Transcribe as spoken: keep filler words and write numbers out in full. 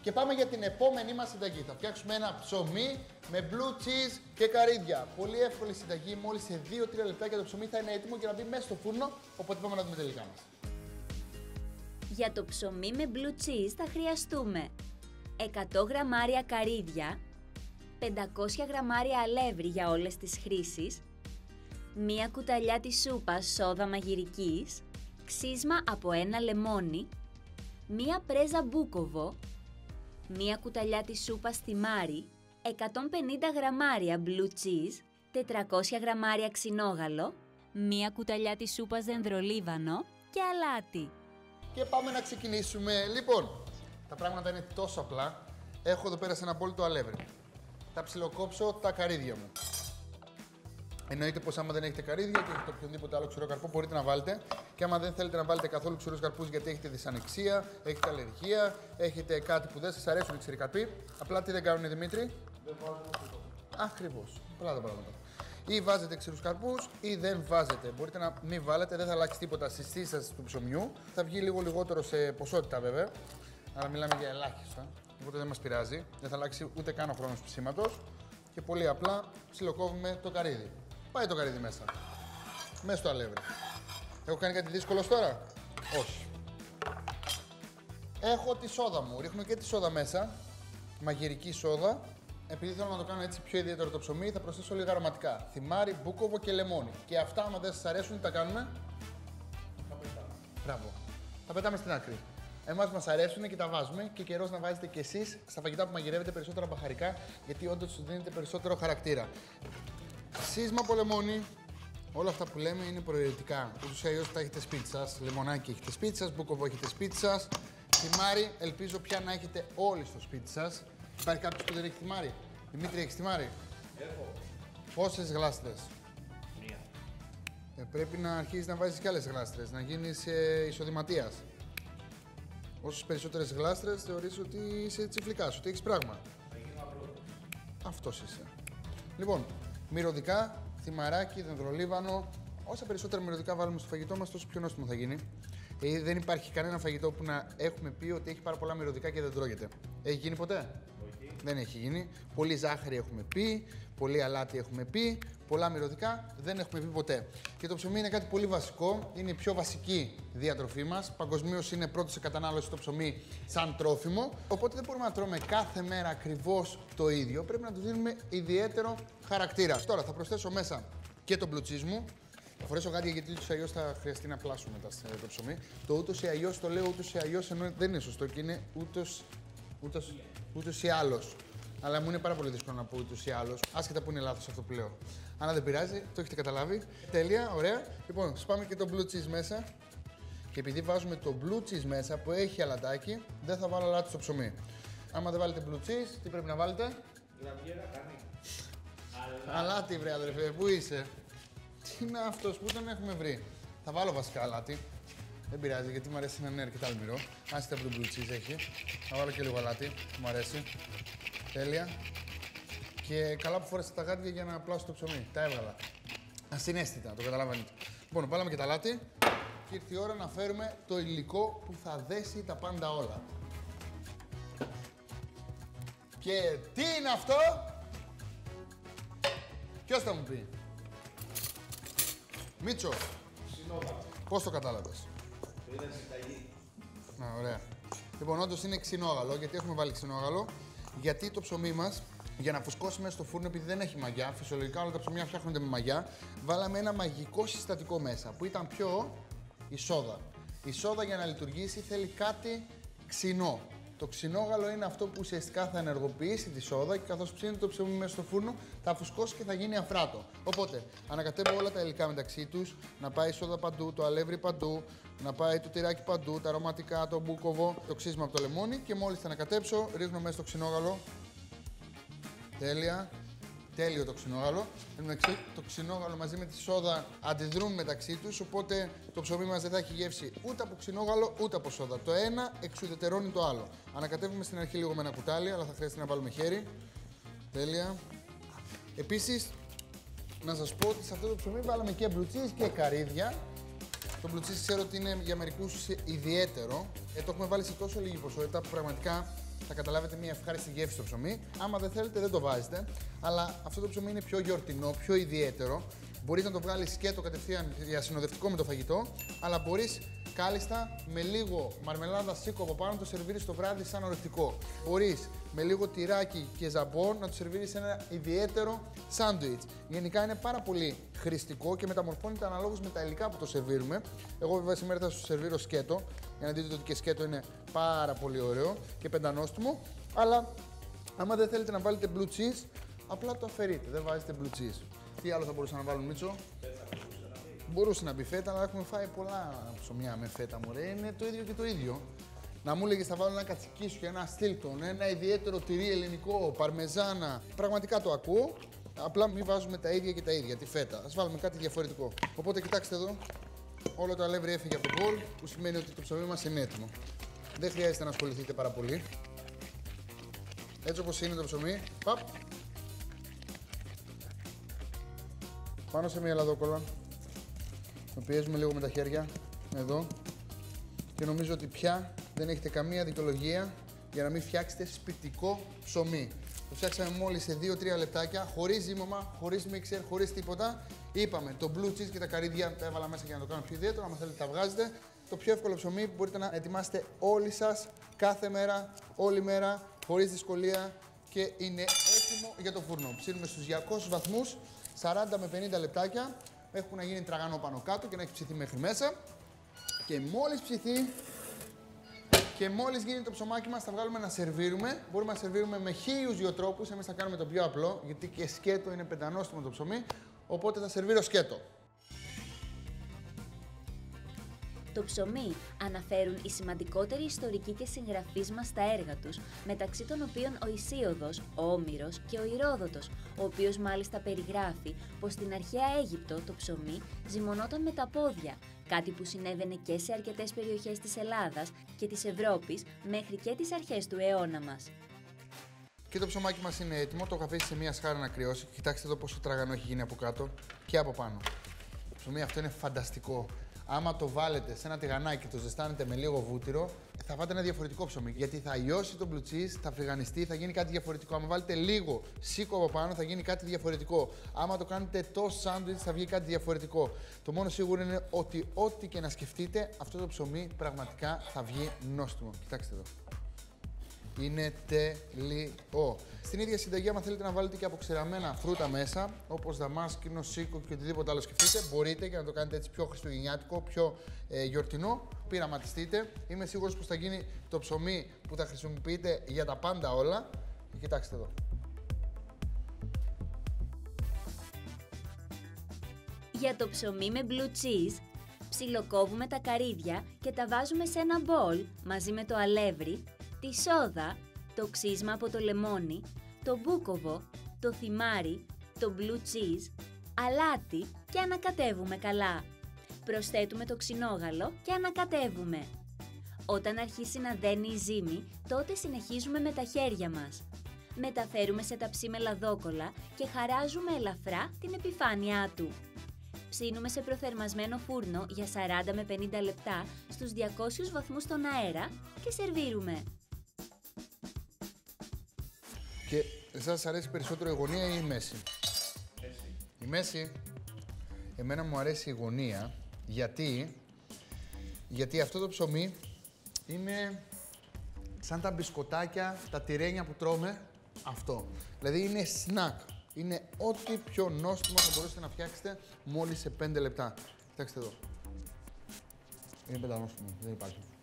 Και πάμε για την επόμενη μας συνταγή. Θα φτιάξουμε ένα ψωμί με blue cheese και καρύδια. Πολύ εύκολη συνταγή, μόλις σε δύο με τρία λεπτάκια το ψωμί θα είναι έτοιμο για να μπει μέσα στο φούρνο. Οπότε πάμε να δούμε τα υλικά μας. Για το ψωμί με blue cheese θα χρειαστούμε εκατό γραμμάρια καρύδια, πεντακόσια γραμμάρια αλεύρι για όλες τις χρήσεις, μία κουταλιά της σούπας σόδα μαγειρικής, ξύσμα από ένα λεμόνι, μία πρέζα μπούκοβο, μία κουταλιά της σούπας θυμάρι, εκατόν πενήντα γραμμάρια blue cheese, τετρακόσια γραμμάρια ξινόγαλο, μία κουταλιά της σούπας δενδρολίβανο και αλάτι. Και πάμε να ξεκινήσουμε. Λοιπόν, τα πράγματα είναι τόσο απλά. Έχω εδώ πέρα σε ένα μπολ το αλεύρι. Θα ψιλοκόψω τα καρύδια μου. Εννοείται πως άμα δεν έχετε καρύδια και έχετε οποιονδήποτε άλλο ξηρό καρπό μπορείτε να βάλετε. Και άμα δεν θέλετε να βάλετε καθόλου ξηρούς καρπούς γιατί έχετε δυσανεξία, έχετε αλλεργία, έχετε κάτι που δεν σας αρέσουν οι ξηροί καρποί, απλά τι δεν κάνουν, Δημήτρη? Δεν βάζουμε τίποτα. Ακριβώς. Πολλά τα πράγματα. Ή βάζετε ξηρούς καρπούς ή δεν βάζετε. Μπορείτε να μην βάλετε, δεν θα αλλάξει τίποτα στη σύσταση του ψωμιού. Θα βγει λίγο λιγότερο σε ποσότητα βέβαια, αλλά μιλάμε για ελάχιστα. Οπότε δεν μας πειράζει. Δεν θα αλλάξει ούτε καν ο χρόνος ψήματος. Και πολύ απλά ψιλοκόβουμε το καρύδι. Πάει το καρύδι μέσα. Μέσα στο αλεύρι. Έχω κάνει κάτι δύσκολο τώρα? Όχι. Έχω τη σόδα μου. Ρίχνω και τη σόδα μέσα. Μαγειρική σόδα. Επειδή θέλω να το κάνω έτσι πιο ιδιαίτερο το ψωμί, θα προσθέσω λίγα αρωματικά. Θυμάρι, μπούκοβο και λεμόνι. Και αυτά, άμα δεν σας αρέσουν, τι τα κάνουμε? Θα πετάμε. Μπράβο. Τα πετάμε στην άκρη. Εμάς μας αρέσουν και τα βάζουμε και καιρός να βάζετε κι εσείς στα φαγητά που μαγειρεύετε περισσότερα μπαχαρικά, γιατί όντως τους δίνετε περισσότερο χαρακτήρα. Ξύσμα από λεμόνι. Όλα αυτά που λέμε είναι προαιρετικά. Ούτως ή αλλιώς τα έχετε σπίτι σας. Λεμονάκι έχετε σπίτι σας, μπούκοβο έχετε σπίτι σας. Θυμάρι, ελπίζω πια να έχετε όλοι στο σπίτι σας. Υπάρχει κάποιος που δεν έχει θυμάρι? Δημήτρη, έχεις θυμάρι? Έχω. Πόσες γλάστρες? Μία. Ε, πρέπει να αρχίσεις να βάζεις κι άλλες γλάστρες, να γίνεις ε, εισοδηματίας. Όσες περισσότερες γλάστρες θεωρείς ότι είσαι τσιφλικάς, ότι έχεις πράγμα. Θα γίνω απλό. Αυτός είσαι. Λοιπόν, μυρωδικά, θυμαράκι, δενδρολίβανο. Όσα περισσότερα μυρωδικά βάλουμε στο φαγητό μας, τόσο πιο νόστιμο θα γίνει. Ε, δεν υπάρχει κανένα φαγητό που να έχουμε πει ότι έχει πάρα πολλά μυρωδικά και δεν τρώγεται. Έχει γίνει ποτέ? Όχι. Δεν έχει γίνει. Πολύ ζάχαρη έχουμε πει, πολύ αλάτι έχουμε πει, πολλά μυρωδικά δεν έχουμε πει ποτέ. Και το ψωμί είναι κάτι πολύ βασικό, είναι η πιο βασική διατροφή μας. Παγκοσμίως είναι πρώτο σε κατανάλωση το ψωμί σαν τρόφιμο. Οπότε δεν μπορούμε να τρώμε κάθε μέρα ακριβώς το ίδιο. Πρέπει να του δίνουμε ιδιαίτερο χαρακτήρα. Τώρα θα προσθέσω μέσα και το blue cheese μου. Θα φορέσω γάντια γιατί ούτως ή αλλιώς θα χρειαστεί να πλάσω μετά το ψωμί. Το ούτως ή αλλιώς το λέω ούτως ή αλλιώς ενώ δεν είναι σωστό και είναι ούτως, ούτως, ούτως ή άλλως. Αλλά μου είναι πάρα πολύ δύσκολο να πω ούτως ή άλλως, άσχετα που είναι λάθος αυτό που λέω. Αλλά δεν πειράζει, το έχετε καταλάβει. Τέλεια, ωραία. Λοιπόν, σπάμε και το blue cheese μέσα. Και επειδή βάζουμε το blue cheese μέσα που έχει αλατάκι, δεν θα βάλω αλάτι στο ψωμί. Άμα δεν βάλετε blue cheese, τι πρέπει να βάλετε? Γραβιέρα κάνει. Αλάτι, βρε αδερφέ, πού είσαι? Τι είναι αυτός, πού τον έχουμε βρει? Θα βάλω βασικά αλάτι. Δεν πειράζει γιατί μου αρέσει να είναι αρκετά αλμυρό. Άστε από το blue cheese έχει. Θα βάλω και λίγο αλάτι, μου αρέσει. Τέλεια. Και καλά που φόρεσα τα γάντια για να πλάσω το ψωμί. Τα έβγαλα. Ασυναίσθητα, το καταλαβαίνετε. Λοιπόν, βάλαμε και τα αλάτι. Και ήρθε η ώρα να φέρουμε το υλικό που θα δέσει τα πάντα όλα. Και τι είναι αυτό? Ποιος θα μου πει? Μίτσο, Ξινόγαλο. πώς το κατάλαβες? Το είδα συνταγή. Να, ωραία. Λοιπόν, όντως είναι ξινόγαλο, γιατί έχουμε βάλει ξινόγαλο. Γιατί το ψωμί μας, για να φουσκώσει μέσα στο φούρνο, επειδή δεν έχει μαγιά, φυσιολογικά όλα τα ψωμιά φτιάχνονται με μαγιά, βάλαμε ένα μαγικό συστατικό μέσα, που ήταν πιο η σόδα. Η σόδα για να λειτουργήσει θέλει κάτι ξινό. Το ξινόγαλο είναι αυτό που ουσιαστικά θα ενεργοποιήσει τη σόδα και καθώς ψήνει το ψωμί μέσα στο φούρνο θα φουσκώσει και θα γίνει αφράτο. Οπότε, ανακατεύω όλα τα υλικά μεταξύ τους, να πάει η σόδα παντού, το αλεύρι παντού, να πάει το τυράκι παντού, τα αρωματικά, το μπούκοβο, το ξύσμα από το λεμόνι και μόλις τα ανακατέψω, ρίχνω μέσα στο ξινόγαλο. Τέλεια. Τέλειο το ξινόγαλο. Το ξινόγαλο μαζί με τη σόδα αντιδρούν μεταξύ τους, οπότε το ψωμί μας δεν θα έχει γεύση ούτε από ξινόγαλο ούτε από σόδα. Το ένα εξουδετερώνει το άλλο. Ανακατεύουμε στην αρχή λίγο με ένα κουτάλι, αλλά θα χρειαστεί να βάλουμε χέρι. Τέλεια. Επίσης, να σας πω ότι σε αυτό το ψωμί βάλαμε και blue cheese και καρύδια. Το blue cheese ξέρω ότι είναι για μερικούς ιδιαίτερο. Ε, το έχουμε βάλει σε τόσο λίγη ποσότητα που πραγματικά θα καταλάβετε μια ευχάριστη γεύση στο ψωμί. Άμα δεν θέλετε, δεν το βάζετε. Αλλά αυτό το ψωμί είναι πιο γιορτινό, πιο ιδιαίτερο. Μπορείς να το βγάλεις σκέτο κατευθείαν για συνοδευτικό με το φαγητό, αλλά μπορείς κάλλιστα με λίγο μαρμελάδα σίκο από πάνω να το σερβίρεις το βράδυ σαν ορεκτικό. Μπορείς με λίγο τυράκι και ζαμπόν να το σερβίρεις ένα ιδιαίτερο σάντουιτς. Γενικά είναι πάρα πολύ χρηστικό και μεταμορφώνεται αναλόγως με τα υλικά που το σερβίρουμε. Εγώ βέβαια σήμερα θα σου σερβίρω σκέτο, για να δείτε ότι και σκέτο είναι πάρα πολύ ωραίο και πεντανόστιμο. Αλλά άμα δεν θέλετε να βάλετε blue cheese, απλά το αφαιρείτε, δεν βάζετε blue cheese. Τι άλλο θα μπορούσα να βάλουν, Μίτσο? Μπορούσε να μπει φέτα, αλλά έχουμε φάει πολλά ψωμιά με φέτα, μωρέ. Είναι το ίδιο και το ίδιο. Να μου έλεγες θα βάλω ένα κατσικίσιο, ένα στίλτον, ένα ιδιαίτερο τυρί ελληνικό, παρμεζάνα. Πραγματικά το ακούω. Απλά μην βάζουμε τα ίδια και τα ίδια, τη φέτα. Ας βάλουμε κάτι διαφορετικό. Οπότε κοιτάξτε εδώ, όλο το αλεύρι έφυγε από το μπολ, που σημαίνει ότι το ψωμί μας είναι έτοιμο. Δεν χρειάζεται να ασχοληθείτε πάρα πολύ. Έτσι όπως είναι το ψωμί, παπ. Πάνω σε μια λαδόκολλα. Το πιέζουμε λίγο με τα χέρια, εδώ. Και νομίζω ότι πια δεν έχετε καμία δικαιολογία για να μην φτιάξετε σπιτικό ψωμί. Το φτιάξαμε μόλις σε δύο τρία λεπτάκια, χωρίς ζύμωμα, χωρίς μίξερ, χωρίς τίποτα. Είπαμε, το blue cheese και τα καρύδια τα έβαλα μέσα για να το κάνω πιο ιδιαίτερο. Αν θέλετε τα βγάζετε. Το πιο εύκολο ψωμί που μπορείτε να ετοιμάσετε όλοι σας, κάθε μέρα, όλη μέρα, χωρίς δυσκολία και είναι έτοιμο για το φούρνο. Ψήνουμε στους διακόσιους βαθμούς, σαράντα με πενήντα λεπτάκια, μέχρι που να γίνει τραγανό πάνω κάτω και να έχει ψηθεί μέχρι μέσα. Και μόλις ψηθεί και μόλις γίνει το ψωμάκι μας, θα βγάλουμε να σερβίρουμε. Μπορούμε να σερβίρουμε με χίλιους δύο τρόπους. Εμείς θα κάνουμε το πιο απλό, γιατί και σκέτο είναι πεντανόστιμο το ψωμί. Οπότε θα σερβίρω σκέτο. Το ψωμί αναφέρουν οι σημαντικότεροι ιστορικοί και συγγραφείς μας στα έργα τους, μεταξύ των οποίων ο Ησίωδος, ο Όμηρος και ο Ηρόδοτος, ο οποίος μάλιστα περιγράφει πως στην αρχαία Αίγυπτο το ψωμί ζυμωνόταν με τα πόδια, κάτι που συνέβαινε και σε αρκετές περιοχές της Ελλάδας και της Ευρώπης μέχρι και τις αρχές του αιώνα μας. Και το ψωμάκι μας είναι έτοιμο, το έχω αφήσει σε μία σχάρα να κρυώσει. Κοιτάξτε εδώ πόσο τραγανό έχει γίνει από κάτω και από πάνω. Το ψωμί αυτό είναι φανταστικό. Άμα το βάλετε σε ένα τηγανάκι και το ζεστάνετε με λίγο βούτυρο, θα φάτε ένα διαφορετικό ψωμί. Γιατί θα λιώσει το blue cheese, θα φρυγανιστεί, θα γίνει κάτι διαφορετικό. Άμα βάλετε λίγο σίκο από πάνω, θα γίνει κάτι διαφορετικό. Άμα το κάνετε τόσο σάντουιτς, θα βγει κάτι διαφορετικό. Το μόνο σίγουρο είναι ότι ό,τι και να σκεφτείτε, αυτό το ψωμί πραγματικά θα βγει νόστιμο. Κοιτάξτε εδώ. Είναι τέλειο. Στην ίδια συνταγή, άμα θέλετε να βάλετε και αποξηραμένα φρούτα μέσα, όπως δαμάσκηνο, σίκο και οτιδήποτε άλλο σκεφτείτε, μπορείτε και να το κάνετε έτσι πιο χριστουγεννιάτικο, πιο ε, γιορτινό. Πειραματιστείτε. Είμαι σίγουρος πως θα γίνει το ψωμί που θα χρησιμοποιείτε για τα πάντα όλα. Και κοιτάξτε εδώ. Για το ψωμί με blue cheese, ψιλοκόβουμε τα καρύδια και τα βάζουμε σε ένα μπολ μαζί με το αλεύρι, τη σόδα, το ξύσμα από το λεμόνι, το μπούκοβο, το θυμάρι, το blue cheese, αλάτι και ανακατεύουμε καλά. Προσθέτουμε το ξινόγαλο και ανακατεύουμε. Όταν αρχίσει να δένει η ζύμη, τότε συνεχίζουμε με τα χέρια μας. Μεταφέρουμε σε ταψί με λαδόκολλα και χαράζουμε ελαφρά την επιφάνειά του. Ψήνουμε σε προθερμασμένο φούρνο για σαράντα με πενήντα λεπτά στους διακόσιους βαθμούς στον αέρα και σερβίρουμε. Και εσάς αρέσει περισσότερο η γωνία ή η μέση? Μέση. Η μέση. Εμένα μου αρέσει η γωνία, γιατί, γιατί αυτό το ψωμί είναι σαν τα μπισκοτάκια, τα τυρένια που τρώμε, αυτό. Δηλαδή είναι σνακ. Είναι ό,τι πιο νόστιμο θα μπορούσατε να φτιάξετε μόλις σε πέντε λεπτά. Κοιτάξτε εδώ. Είναι πεντανόστιμο, δεν υπάρχει.